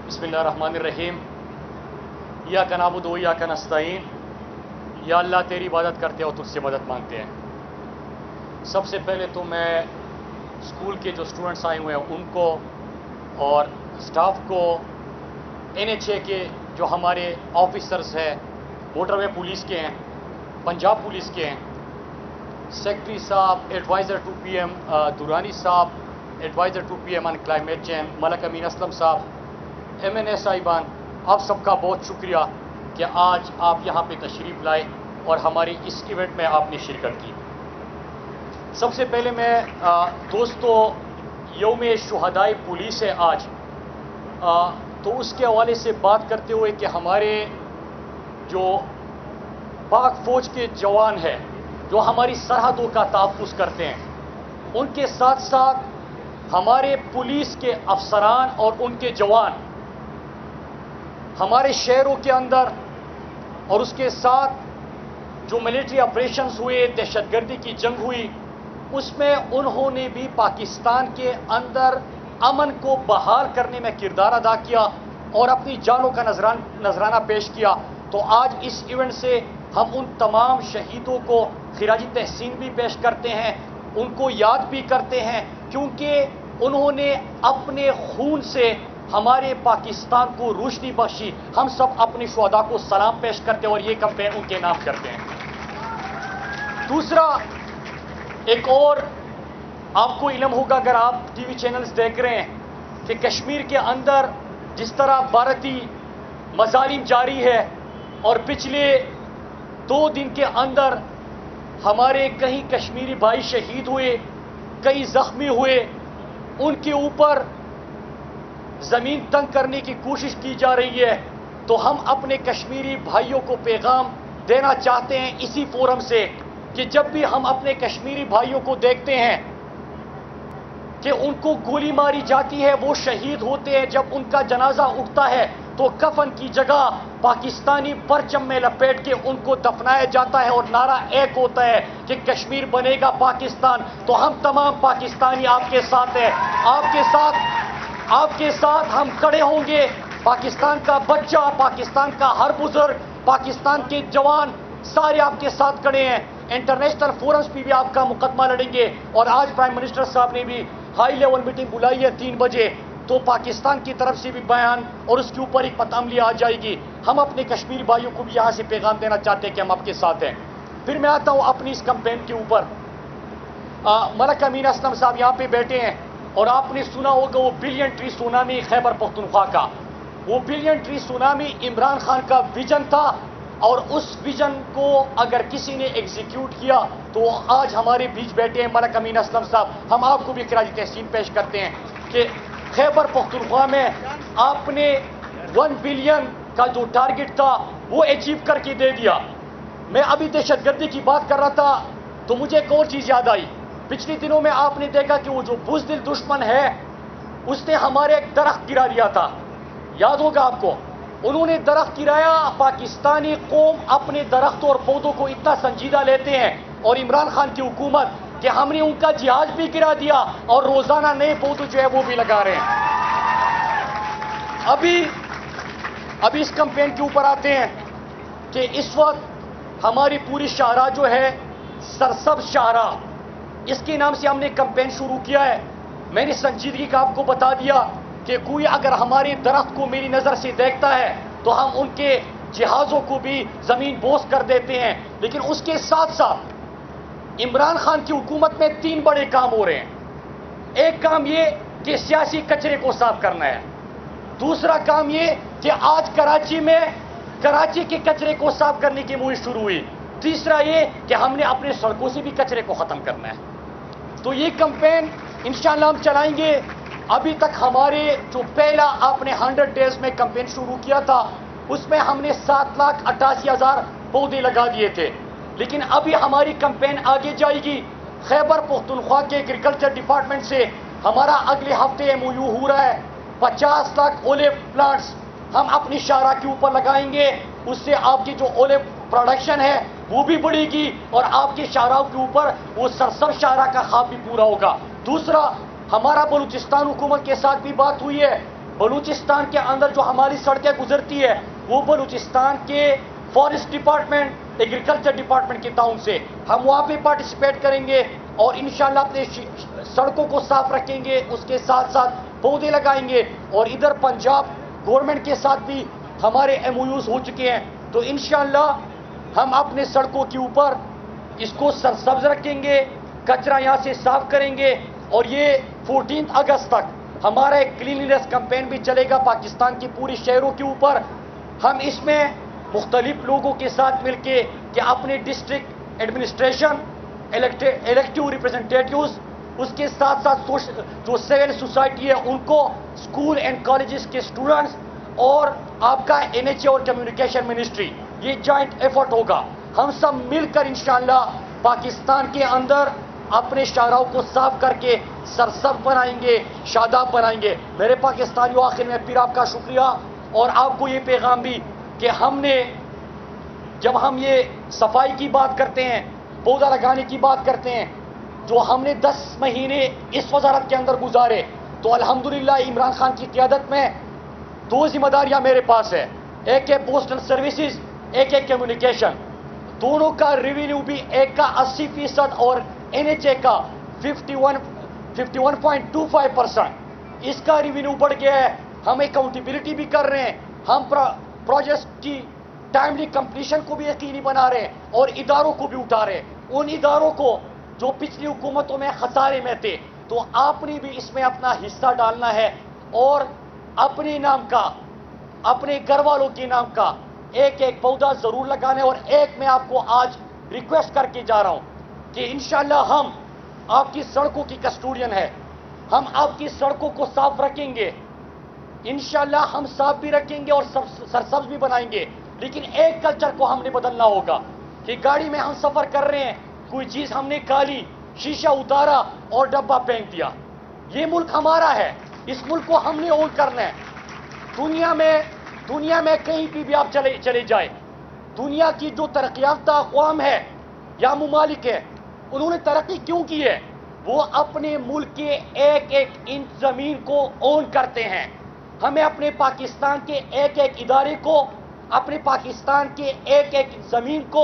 बिस्मिल्लाहिर्रहमानिर्रहीम। इय्याक नअबुदु व इय्याक नस्तईन। या अल्लाह तेरी इबादत करते हैं और तुझसे मदद मांगते हैं। सबसे पहले तो मैं स्कूल के जो स्टूडेंट्स आए हुए हैं उनको और स्टाफ को, NHA के जो हमारे ऑफिसर्स हैं, मोटरवे पुलिस के हैं, पंजाब पुलिस के हैं, सेक्रेटरी साहब, एडवाइज़र टू PM दुरानी साहब, adviser to PM on climate change Malik Amin Aslam साहब, MNA साहिबान, आप सबका बहुत शुक्रिया कि आज आप यहाँ पे तशरीफ़ लाए और हमारी इस इवेंट में आपने शिरकत की। सबसे पहले मैं दोस्तों, यौम शुहदाए पुलिस है आज, तो उसके हवाले से बात करते हुए कि हमारे जो पाक फौज के जवान हैं जो हमारी सरहदों का तहफ़्फ़ुज़ करते हैं, उनके साथ साथ हमारे पुलिस के अफसरान और उनके जवान हमारे शहरों के अंदर और उसके साथ जो मिलिट्री ऑपरेशंस हुए, दहशतगर्दी की जंग हुई, उसमें उन्होंने भी पाकिस्तान के अंदर अमन को बहाल करने में किरदार अदा किया और अपनी जानों का नजराना पेश किया। तो आज इस इवेंट से हम उन तमाम शहीदों को खिराजी तहसीन भी पेश करते हैं, उनको याद भी करते हैं, क्योंकि उन्होंने अपने खून से हमारे पाकिस्तान को रोशनी बख्शी। हम सब अपने शुहदा को सलाम पेश करते हैं और ये कैंपेन उनके नाम करते हैं। दूसरा, एक और आपको इल्म होगा अगर आप टीवी चैनल्स देख रहे हैं कि कश्मीर के अंदर जिस तरह भारतीय मजालिम जारी है और पिछले 2 दिन के अंदर हमारे कई कश्मीरी भाई शहीद हुए, कई जख्मी हुए, उनके ऊपर जमीन तंग करने की कोशिश की जा रही है। तो हम अपने कश्मीरी भाइयों को पैगाम देना चाहते हैं इसी फोरम से कि जब भी हम अपने कश्मीरी भाइयों को देखते हैं कि उनको गोली मारी जाती है, वो शहीद होते हैं, जब उनका जनाजा उठता है तो कफन की जगह पाकिस्तानी परचम में लपेट के उनको दफनाया जाता है और नारा एक होता है कि कश्मीर बनेगा पाकिस्तान। तो हम तमाम पाकिस्तानी आपके साथ हैं, आपके साथ हम खड़े होंगे। पाकिस्तान का बच्चा, पाकिस्तान का हर बुजुर्ग, पाकिस्तान के जवान सारे आपके साथ खड़े हैं। इंटरनेशनल फोरम्स पे भी आपका मुकदमा लड़ेंगे और आज प्राइम मिनिस्टर साहब ने भी हाई लेवल मीटिंग बुलाई है 3 बजे, तो पाकिस्तान की तरफ से भी बयान और उसके ऊपर एक पतामली आ जाएगी। हम अपने कश्मीरी भाइयों को भी यहाँ से पैगाम देना चाहते हैं कि हम आपके साथ हैं। फिर मैं आता हूँ अपनी इस कैंपेन के ऊपर। मलक अमीन असलम साहब यहाँ पे बैठे हैं और आपने सुना होगा वो billion tree tsunami Khyber Pakhtunkhwa का। वो billion tree tsunami Imran Khan का विजन था और उस विजन को अगर किसी ने एग्जीक्यूट किया तो आज हमारे बीच बैठे हैं मलक अमीन असलम साहब। हम आपको भी खिराजी तहसीन पेश करते हैं कि खैबर पख्तूनख्वा में आपने 1 बिलियन का जो टारगेट था वो अचीव करके दे दिया। मैं अभी दहशतगर्दी की बात कर रहा था तो मुझे एक और चीज याद आई। पिछले दिनों में आपने देखा कि वो जो बुज़दिल दुश्मन है उसने हमारे एक दरख्त गिरा दिया था, याद होगा आपको। उन्होंने दरख्त गिराया। पाकिस्तानी कौम अपने दरख्तों और पौधों को इतना संजीदा लेते हैं और इमरान खान की हुकूमत कि हमने उनका जहाज भी गिरा दिया और रोजाना नए पौधे जो है वो भी लगा रहे हैं। अभी इस कैंपेन के ऊपर आते हैं कि इस वक्त हमारी पूरी शाहरा जो है सरसब्ज शाहरा, इसके नाम से हमने कैंपेन शुरू किया है। मैंने संजीदगी का आपको बता दिया कि कोई अगर हमारे दरख्त को मेरी नजर से देखता है तो हम उनके जहाजों को भी जमीन बोस कर देते हैं। लेकिन उसके साथ साथ इमरान खान की हुकूमत में 3 बड़े काम हो रहे हैं। एक काम ये कि सियासी कचरे को साफ करना है। दूसरा काम ये कि आज कराची के कचरे को साफ करने की मुहिम शुरू हुई। तीसरा ये कि हमने अपने सड़कों से भी कचरे को खत्म करना है। तो ये कैंपेन इंशाअल्लाह हम चलाएंगे। अभी तक हमारे जो पहला आपने 100 डेज में कैंपेन शुरू किया था उसमें हमने 7,88,000 पौधे लगा दिए थे। लेकिन अभी हमारी कैंपेन आगे जाएगी। खैबर पख्तूनख्वा के एग्रीकल्चर डिपार्टमेंट से हमारा अगले हफ्ते MOU हो रहा है। 50 लाख ओलिव प्लांट्स हम अपनी शाहरा के ऊपर लगाएंगे। उससे आपकी जो ओलिव प्रोडक्शन है वो भी बढ़ेगी और आपके शाहराओं के ऊपर वो सरसब्ज शाहरा का ख्वाब भी पूरा होगा। दूसरा, हमारा बलूचिस्तान हुकूमत के साथ भी बात हुई है بلوچستان کے اندر جو ہماری سڑکیں گزرتی ہے وہ بلوچستان کے فارسٹ ڈپارٹمنٹ، ایگریکلچر ڈپارٹمنٹ کے تعاون سے ہم وہاں پہ پارٹیسپیٹ کریں گے اور انشاءاللہ اپنے سڑکوں کو صاف رکھیں گے، اس کے ساتھ ساتھ پودے لگائیں گے. اور ادھر پنجاب گورنمنٹ کے ساتھ بھی ہمارے ایم او یوز ہو چکے ہیں، تو انشاءاللہ ہم اپنے سڑکوں کے اوپر اس کو سرسبز رکھیں گے، کچرا یہاں سے صاف کریں گے. اور یہ 14 اگست تک ہمارا ایک کلیننس کمپین بھی چلے گا پاکستان کی پوری شہروں کے اوپر. ہم اس میں مختلف لوگوں کے ساتھ مل کے کہ اپنے ڈسٹرکٹ ایڈمنسٹریشن، الیکٹیو ریپرزنٹیٹیوز، اس کے ساتھ ساتھ جو سول سوسائٹی ہے ان کو، اسکول اینڈ کالجز کے اسٹوڈنٹس اور آپ کا NHA اور کمیونیکیشن منسٹری، یہ جوائنٹ ایفرٹ ہوگا. ہم سب مل کر انشاءاللہ پاکستان کے اندر اپنے شاہراہوں کو صاف کر کے سرسبز بنائیں گے، شاداب بنائیں گے. میرے پاکستانیوں، آخر میں پھر آپ کا شکریہ اور آپ کو یہ پیغام بھی کہ ہم نے جب ہم یہ صفائی کی بات کرتے ہیں، پودا لگانے کی بات کرتے ہیں، جو ہم نے 10 مہینے اس وزارت کے اندر گزارے، تو الحمدللہ عمران خان کی قیادت میں 2 ذمہ داریاں میرے پاس ہے. ایک ہے پوسٹل سروسز، ایک ہے کمیونیکیشن. دونوں کا ریونیو بھی ایک کا 80% اور NHA کا 51.25%. اس کا ریونیو بڑھ گیا ہے. ہم اکاؤنٹیبلٹی بھی کر رہے ہیں، ہم پروجیکٹ کی ٹائملی کمپلیشن کو بھی یقینی بنا رہے ہیں اور اداروں کو بھی اٹھا رہے ہیں. ان اداروں کو جو پچھلی حکومتوں میں خسارے میں تھے، تو آپ نے بھی اس میں اپنا حصہ ڈالنا ہے اور اپنے نام کا، اپنے گھر والوں کے نام کا ایک ایک پودا ضرور لگانا ہے. اور ایک میں آپ کو آج ریکویسٹ کر کے جا رہا ہوں کہ انشاءاللہ ہم آپ کی سڑکوں کی کسٹوڈین ہے، ہم آپ کی سڑکوں کو صاف رکھیں گے. انشاءاللہ ہم صاف بھی رکھیں گے اور سرسبز بھی بنائیں گے. لیکن ایک کلچر کو ہم نے بدلنا ہوگا کہ گاڑی میں ہم سفر کر رہے ہیں، کوئی چیز ہم نے کھالی، شیشہ اتارا اور ڈبہ پھینک دیا. یہ ملک ہمارا ہے، اس ملک کو ہم نے اون کرنا ہے. دنیا میں کہیں بھی آپ چلے جائیں، دنیا کی جو ترقی یافتہ اقوام ہے یا ممالک ہے، انہوں نے ترقی کیوں کی ہے؟ وہ اپنے ملک کے ایک ایک انچ زمین کو اون کرتے ہیں. ہمیں اپنے پاکستان کے ایک ایک ادارے کو، اپنے پاکستان کے ایک ایک زمین کو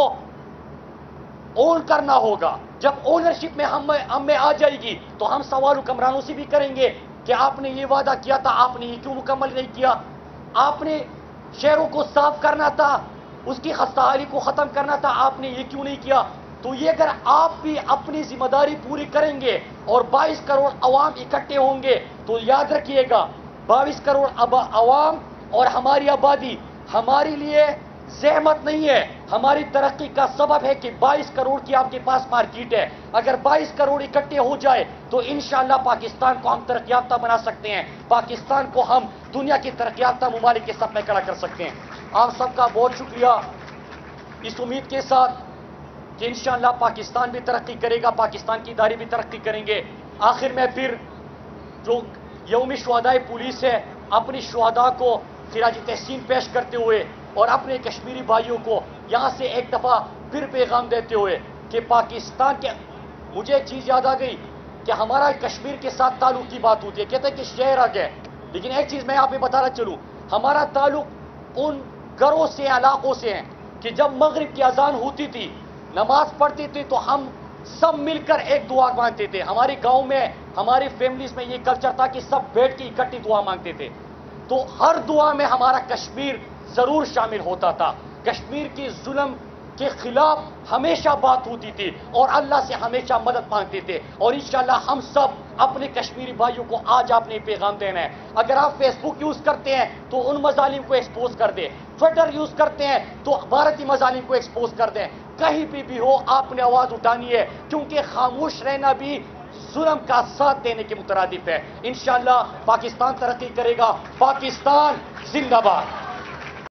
اون کرنا ہوگا. جب اونرشپ میں ہم میں آ جائے گی تو ہم سوال حکمرانوں سے بھی کریں گے کہ آپ نے یہ وعدہ کیا تھا، آپ نے یہ کیوں مکمل نہیں کیا؟ آپ نے شہروں کو صاف کرنا تھا، اس کی خستہاری کو ختم کرنا تھا، آپ نے یہ کیوں نہیں کیا؟ تو یہ اگر آپ بھی اپنی ذمہ داری پوری کریں گے اور 22 کروڑ عوام اکٹھے ہوں گے، تو یاد رکھیے گا 22 کروڑ عوام اور ہماری آبادی ہمارے لیے زحمت نہیں ہے، ہماری ترقی کا سبب ہے کہ 22 کروڑ کی آپ کے پاس مارکیٹ ہے. اگر 22 کروڑ اکٹھے ہو جائے تو انشاءاللہ پاکستان کو ہم ترقی یافتہ بنا سکتے ہیں، پاکستان کو ہم دنیا کی ترقی یافتہ ممالک کے سب میں کھڑا کر سکتے ہیں. آپ سب کا بہت شکریہ، اس امید کے ساتھ کہ انشاءاللہ پاکستان بھی ترقی کرے گا، پاکستان کی ادارے بھی ترقی کریں گے. آخر میں پھر جو یوم شہدائے پولیس ہے، اپنی شہداء کو خراج تحسین پیش کرتے ہوئے اور اپنے کشمیری بھائیوں کو یہاں سے ایک دفعہ پھر پیغام دیتے ہوئے کہ پاکستان کے، مجھے ایک چیز یاد آ گئی کہ ہمارا کشمیر کے ساتھ تعلق کی بات ہوتی ہے، کہتے ہیں کہ شہر آ گئے، لیکن ایک چیز میں آپ کو بتانا چلوں، ہمارا تعلق ان گھروں سے، علاقوں سے ہیں کہ جب مغرب کی اذان ہوتی تھی، نماز پڑھتے تھے تو ہم سب مل کر ایک دعا مانگتے تھے. ہمارے گاؤں میں، ہماری فیملیز میں یہ کلچر تھا کہ سب بیٹھ کے اکٹھی دعا مانگتے تھے. تو ہر دعا میں ہمارا کشمیر ضرور شامل ہوتا تھا. کشمیر کے ظلم کے خلاف ہمیشہ بات ہوتی تھی اور اللہ سے ہمیشہ مدد مانگتے تھے. اور انشاءاللہ ہم سب اپنے کشمیری بھائیوں کو آج آپ نے پیغام دینا ہے. اگر آپ فیس بک یوز کرتے ہیں تو ان مظالم کو ایکسپوز کر دیں، ٹویٹر یوز کرتے ہیں تو بھارتی مظالم کو ایکسپوز کر دیں. کہیں بھی ہو آپ نے آواز اٹھانی ہے، کیونکہ خاموش رہنا بھی ظلم کا ساتھ دینے کے مترادف ہے. انشاءاللہ پاکستان ترقی کرے گا. پاکستان زندہ باد.